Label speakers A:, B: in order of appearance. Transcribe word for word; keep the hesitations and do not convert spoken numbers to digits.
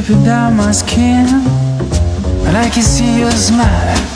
A: dripping down my skin, but I can see your smile